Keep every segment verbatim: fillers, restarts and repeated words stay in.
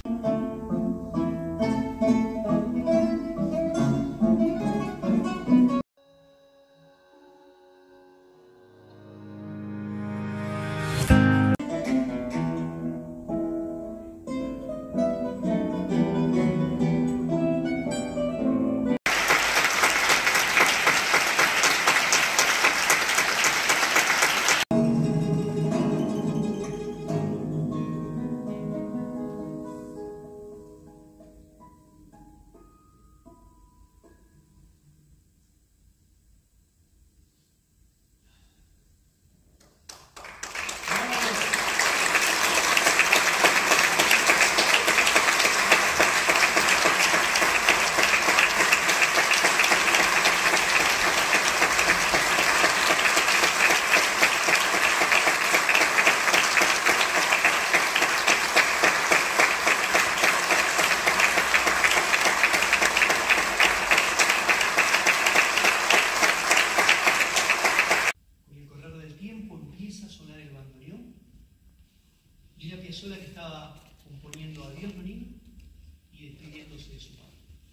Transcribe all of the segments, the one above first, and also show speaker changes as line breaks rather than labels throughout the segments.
Lila Piazzolla, que estaba componiendo Adiós Nonino y despidiéndose de su padre.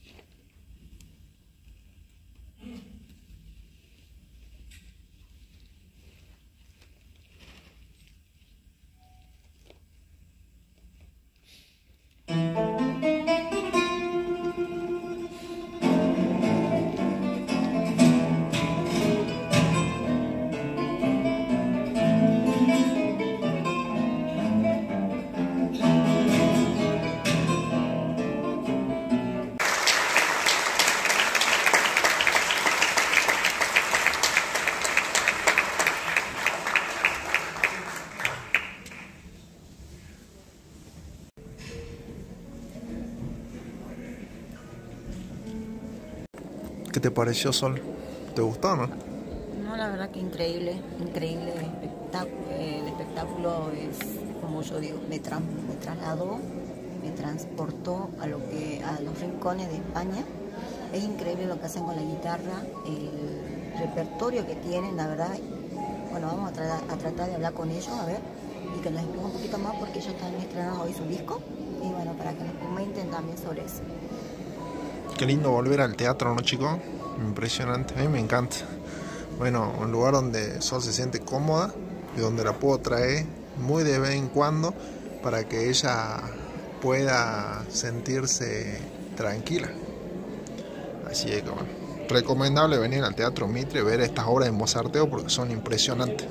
¿Qué te pareció, Sol? ¿Te gustó, no?
No, la verdad que increíble, increíble el espectáculo, el espectáculo es, como yo digo, me, tra me trasladó, me transportó a, lo que, a los rincones de España. Es increíble lo que hacen con la guitarra, el repertorio que tienen, la verdad. Bueno, vamos a, tra a tratar de hablar con ellos, a ver, y que nos expliquen un poquito más porque ellos están estrenando hoy su disco, y bueno, para que nos comenten también sobre eso.
Qué lindo volver al teatro, ¿no, chicos? Impresionante, a mí me encanta. Bueno, un lugar donde Sol se siente cómoda y donde la puedo traer muy de vez en cuando para que ella pueda sentirse tranquila. Así que, bueno, recomendable venir al Teatro Mitre y ver estas obras de mozarteo porque son impresionantes.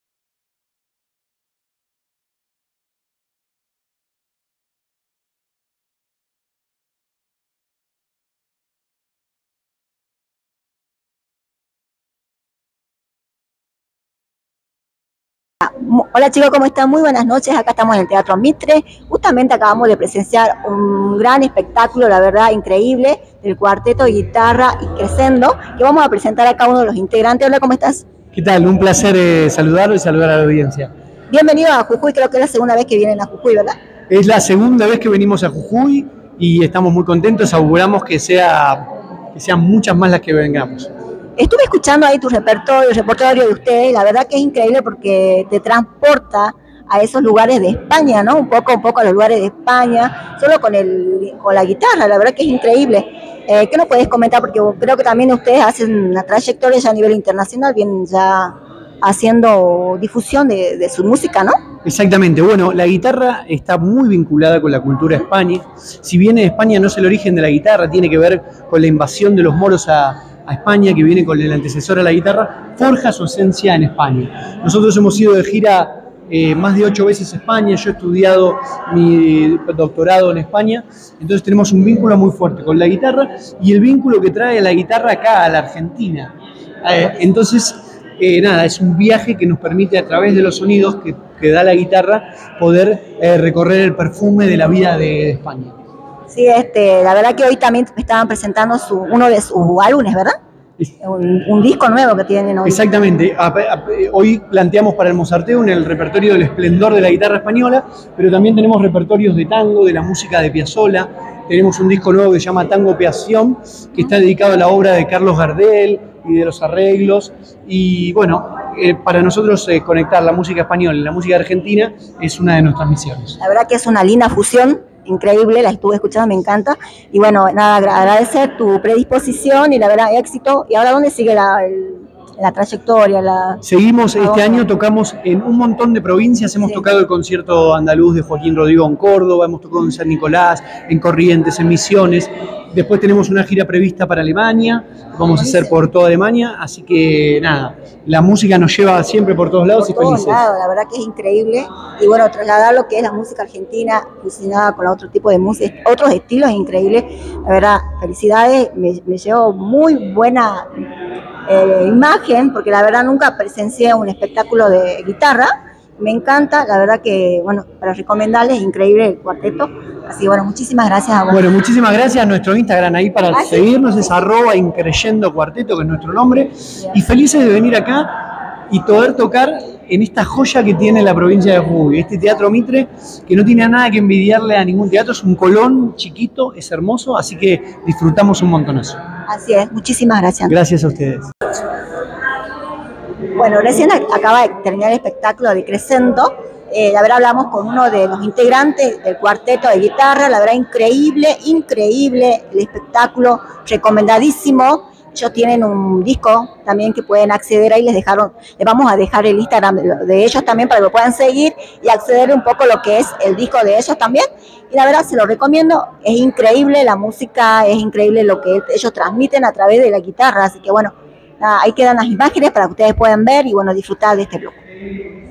Hola chicos, ¿cómo están? Muy buenas noches, acá estamos en el Teatro Mitre. Justamente acabamos de presenciar un gran espectáculo, la verdad, increíble, del cuarteto de guitarra y crescendo, que vamos a presentar a cada uno de los integrantes. Hola, ¿cómo estás?
¿Qué tal? Un placer eh, saludarlo y saludar a la audiencia.
Bienvenido a Jujuy, creo que es la segunda vez que vienen a Jujuy, ¿verdad?
Es la segunda vez que venimos a Jujuy y estamos muy contentos, auguramos que, sea, que sean muchas más las que vengamos.
Estuve escuchando ahí tu repertorio, el repertorio de ustedes, la verdad que es increíble porque te transporta a esos lugares de España, ¿no? Un poco, un poco a los lugares de España, solo con, el, con la guitarra, la verdad que es increíble. Eh, ¿Qué nos puedes comentar? Porque creo que también ustedes hacen una trayectoria ya a nivel internacional, vienen ya haciendo difusión de, de su música, ¿no?
Exactamente, bueno, la guitarra está muy vinculada con la cultura de España. Si bien en España no es el origen de la guitarra, tiene que ver con la invasión de los moros a a España, que viene con el antecesor a la guitarra, forja su esencia en España. Nosotros hemos ido de gira eh, más de ocho veces a España, yo he estudiado mi doctorado en España, entonces tenemos un vínculo muy fuerte con la guitarra y el vínculo que trae la guitarra acá a la Argentina. Eh, entonces, eh, nada, es un viaje que nos permite a través de los sonidos que, que da la guitarra poder eh, recorrer el perfume de la vida de, de España.
Sí, este, la verdad que hoy también me estaban presentando su, uno de sus álbumes, ¿verdad? Un, un disco nuevo que tienen hoy.
Exactamente. Hoy planteamos para el mozarteo en el repertorio del esplendor de la guitarra española, pero también tenemos repertorios de tango, de la música de Piazzolla. Tenemos un disco nuevo que se llama Tango Peación, que está dedicado a la obra de Carlos Gardel y de los arreglos. Y bueno, eh, para nosotros eh, conectar la música española y la música argentina es una de nuestras misiones.
La verdad que es una linda fusión. increíble, la estuve escuchando, me encanta. Y bueno, nada, agradecer tu predisposición y la verdad, éxito. ¿Y ahora dónde sigue la, el, la trayectoria? La...
Seguimos, este año tocamos en un montón de provincias, hemos sí. tocado el concierto andaluz de Joaquín Rodrigo en Córdoba, hemos tocado en San Nicolás, en Corrientes, en Misiones. Después tenemos una gira prevista para Alemania, vamos a hacer por toda Alemania, así que nada, la música nos lleva siempre por todos lados
por
y felices.
Todos lados, la verdad que es increíble. Y bueno, trasladar lo que es la música argentina fusionada con otro tipo de música, otros estilos, es increíble. La verdad, felicidades, me, me llevo muy buena eh, imagen, porque la verdad nunca presencié un espectáculo de guitarra. Me encanta, la verdad que, bueno, para recomendarles, increíble el cuarteto. Así que, bueno, muchísimas gracias a vos.
Bueno, muchísimas gracias a nuestro Instagram ahí para ¿Ah, seguirnos, sí? es arroba increyendo cuarteto, que es nuestro nombre. Bien. Y felices de venir acá y poder tocar en esta joya que tiene la provincia de Jujuy, este Teatro Mitre, que no tiene nada que envidiarle a ningún teatro, es un Colón chiquito, es hermoso, así que disfrutamos un montonazo.
Así es, muchísimas gracias.
Gracias a ustedes.
Bueno, recién acaba de terminar el espectáculo de Crescendo. Eh, la verdad hablamos con uno de los integrantes del cuarteto de guitarra, la verdad increíble, increíble el espectáculo, recomendadísimo. Ellos tienen un disco también que pueden acceder ahí, les dejaron, les vamos a dejar el Instagram de, de ellos también para que lo puedan seguir y acceder un poco a lo que es el disco de ellos también. Y la verdad se lo recomiendo, es increíble la música, es increíble lo que ellos transmiten a través de la guitarra, así que bueno, ahí quedan las imágenes para que ustedes puedan ver y bueno, disfrutar de este blog.